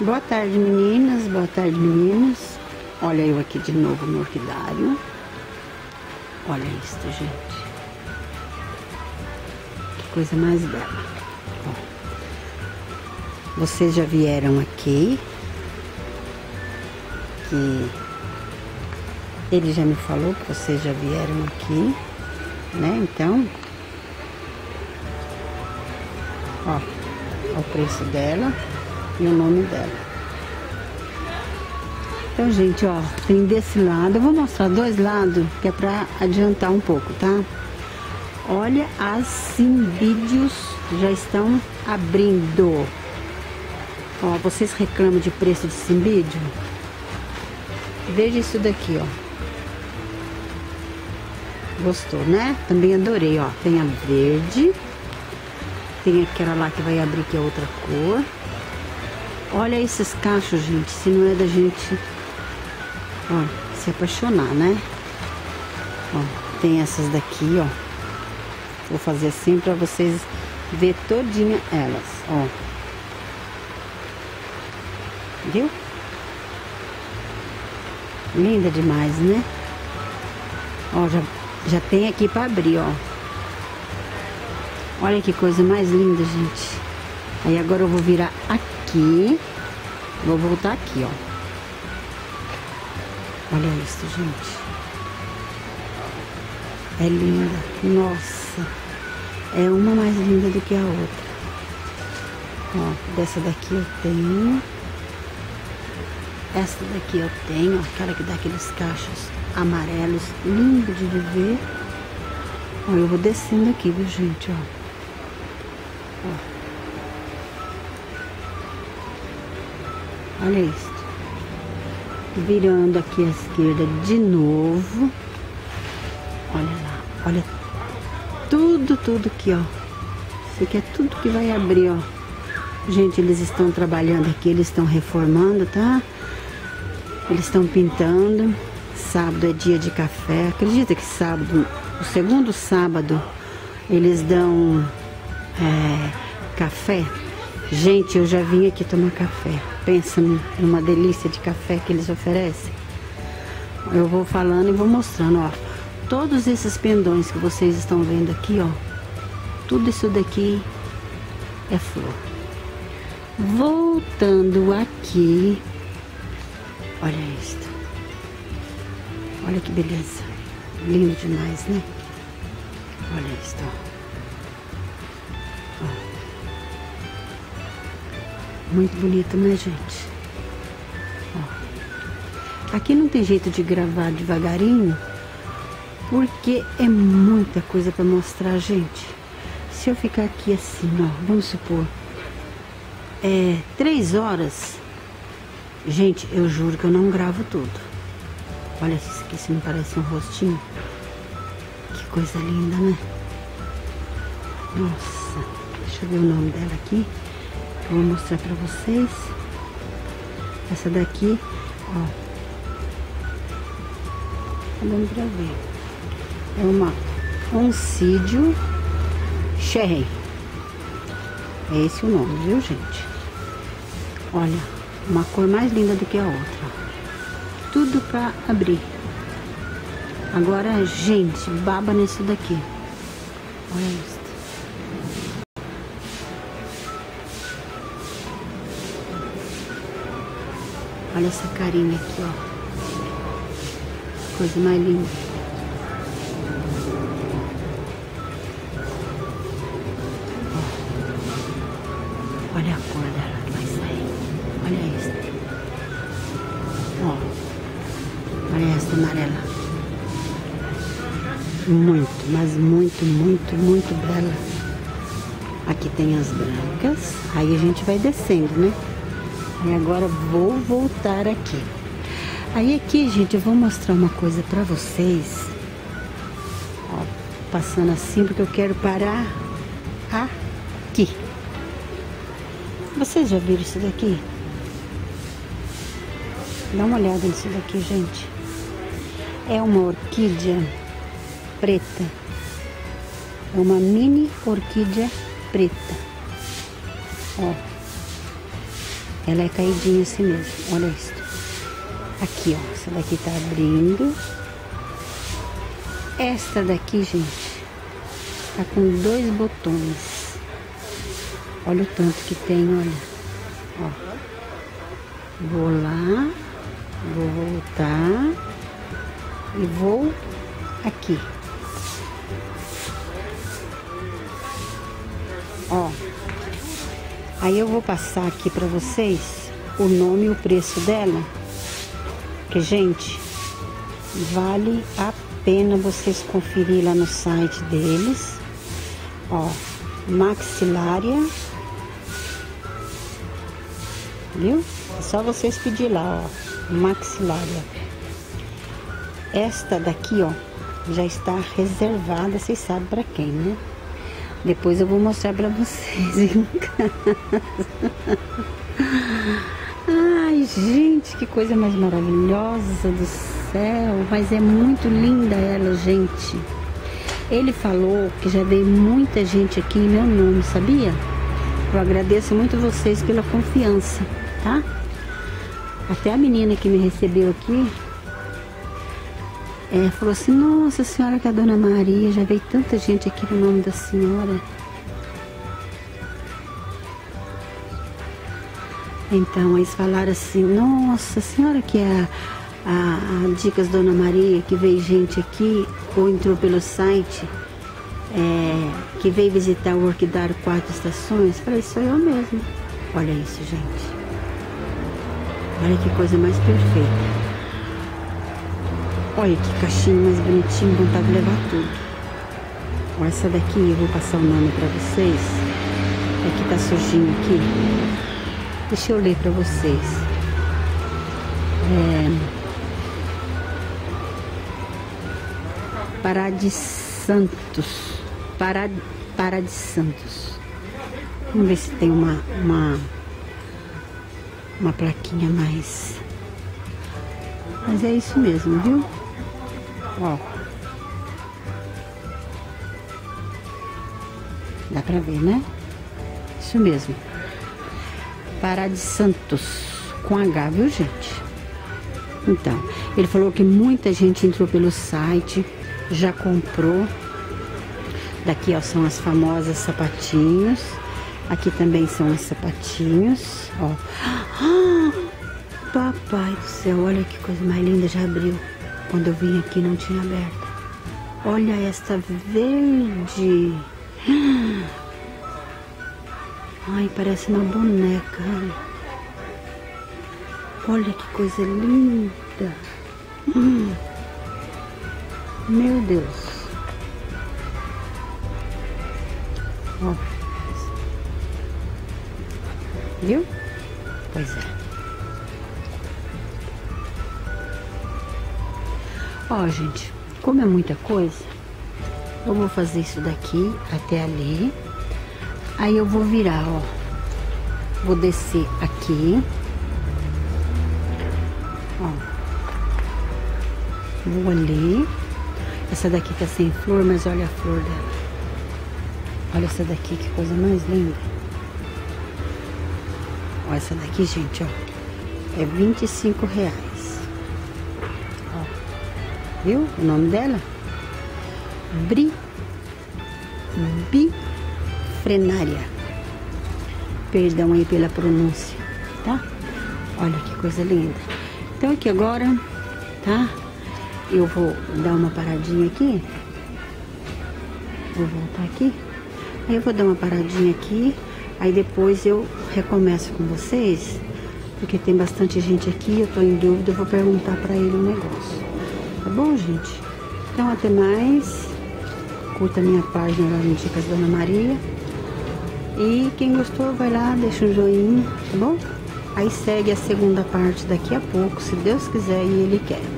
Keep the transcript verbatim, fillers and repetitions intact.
Boa tarde, meninas. Boa tarde, meninos. Olha eu aqui de novo no orquidário. Olha isso, gente. Que coisa mais bela. Ó, vocês já vieram aqui. Que ele já me falou que vocês já vieram aqui, né? Então, ó, ó o preço dela e o nome dela. Então, gente, ó, tem desse lado. Eu vou mostrar dois lados, que é pra adiantar um pouco, tá? Olha, as Cymbidium já estão abrindo. Ó, vocês reclamam de preço de Cymbidium? Veja isso daqui, ó. Gostou, né? Também adorei, ó. Tem a verde. Tem aquela lá que vai abrir, que é outra cor. Olha esses cachos, gente. Se não é da gente, ó, se apaixonar, né? Ó, tem essas daqui, ó. Vou fazer assim pra vocês ver todinha elas, ó. Viu? Linda demais, né? Ó, já, já tem aqui pra abrir, ó. Olha que coisa mais linda, gente. Aí agora eu vou virar aqui. Vou voltar aqui, ó. Olha isso, gente. É linda. Nossa. É uma mais linda do que a outra. Ó, dessa daqui eu tenho. Essa daqui eu tenho, aquela que dá aqueles cachos amarelos, lindo de viver. Ó, eu vou descendo aqui, viu, gente, ó. Ó. Olha isso. Virando aqui à esquerda de novo. Olha lá, olha tudo, tudo aqui, ó. Isso aqui é tudo que vai abrir, ó. Gente, eles estão trabalhando aqui, eles estão reformando, tá? Eles estão pintando. Sábado é dia de café. Acredita que sábado, o segundo sábado, eles dão é, café? Gente, eu já vim aqui tomar café. Pensa numa delícia de café que eles oferecem. Eu vou falando e vou mostrando, ó. Todos esses pendões que vocês estão vendo aqui, ó. Tudo isso daqui é flor. Voltando aqui. Olha isso. Olha que beleza. Lindo demais, né? Olha isso, ó. Ó. Muito bonito, né, gente? Ó. Aqui não tem jeito de gravar devagarinho, porque é muita coisa para mostrar, gente. Se eu ficar aqui assim, ó, vamos supor, é três horas. Gente, eu juro que eu não gravo tudo. Olha isso aqui, se não parece um rostinho. Que coisa linda, né? Nossa, deixa eu ver o nome dela aqui. Eu vou mostrar pra vocês. Essa daqui, ó. Tá dando pra ver. É uma Oncidium Cherry. É esse o nome, viu, gente? Olha, uma cor mais linda do que a outra. Tudo pra abrir. Agora, gente, baba nisso daqui. Olha isso. Olha essa carinha aqui, ó. Coisa mais linda. Ó. Olha a cor dela que vai sair. Olha isso. Ó. Olha essa amarela. Muito, mas muito, muito, muito bela. Aqui tem as brancas. Aí a gente vai descendo, né? E agora vou voltar aqui. Aí aqui, gente, eu vou mostrar uma coisa pra vocês. Ó, passando assim, porque eu quero parar aqui. Vocês já viram isso daqui? Dá uma olhada nisso daqui, gente. É uma orquídea preta. É uma mini orquídea preta. Ó. Ela é caidinha assim mesmo, olha isso. Aqui, ó, essa daqui tá abrindo. Esta daqui, gente, tá com dois botões. Olha o tanto que tem, olha. Ó. Vou lá, vou voltar e vou aqui. Ó. Aí eu vou passar aqui pra vocês o nome e o preço dela. Que, gente, vale a pena vocês conferir lá no site deles. Ó, maxilária. Viu? É só vocês pedir lá, ó, maxilária. Esta daqui, ó, já está reservada, vocês sabem pra quem, né? Depois eu vou mostrar pra vocês em casa. Ai, gente, que coisa mais maravilhosa do céu. Mas é muito linda ela, gente. Ele falou que já veio muita gente aqui em meu nome, sabia? Eu agradeço muito vocês pela confiança, tá? Até a menina que me recebeu aqui É, falou assim, nossa senhora, que a Dona Maria, já veio tanta gente aqui no nome da senhora. Então, eles falaram assim, nossa senhora, que é a, a, a Dicas Dona Maria, que veio gente aqui, ou entrou pelo site, é, que veio visitar o Orquidário Quatro Estações. Falei, sou eu mesmo. Olha isso, gente. Olha que coisa mais perfeita. Olha que caixinha mais bonitinha, vontade de levar tudo. Olha essa daqui, eu vou passar o nome pra vocês. Aqui tá sujinho aqui. Deixa eu ler pra vocês. É... Pará de Santos. Pará, Pará de Santos. Vamos ver se tem uma, uma, uma plaquinha mais. Mas é isso mesmo, viu? Ó. Dá pra ver, né? Isso mesmo. Pará de Santos. Com H, viu, gente? Então, ele falou que muita gente entrou pelo site, já comprou. Daqui, ó, são as famosas sapatinhos. Aqui também são os sapatinhos, ó. Ah, papai do céu, olha que coisa mais linda, já abriu. Quando eu vim aqui não tinha aberto. Olha esta verde. Ai, parece uma boneca. Olha que coisa linda. Hum. Meu Deus. Ó. Viu? Pois é. Ó, gente, como é muita coisa, eu vou fazer isso daqui até ali. Aí eu vou virar, ó. Vou descer aqui. Ó. Vou ali. Essa daqui tá sem flor, mas olha a flor dela. Olha essa daqui, que coisa mais linda. Ó, essa daqui, gente, ó. É vinte e cinco reais. Viu o nome dela? Bri, Bifrenária. Perdão aí pela pronúncia, tá? Olha que coisa linda. Então aqui agora, tá? Eu vou dar uma paradinha aqui. Vou voltar aqui. Aí eu vou dar uma paradinha aqui. Aí depois eu recomeço com vocês. Porque tem bastante gente aqui, eu tô em dúvida, eu vou perguntar pra ele um negócio. Tá bom, gente? Então, até mais. Curta a minha página lá no Dicas Dona Maria. E quem gostou, vai lá, deixa um joinha, tá bom? Aí segue a segunda parte daqui a pouco, se Deus quiser e Ele quer.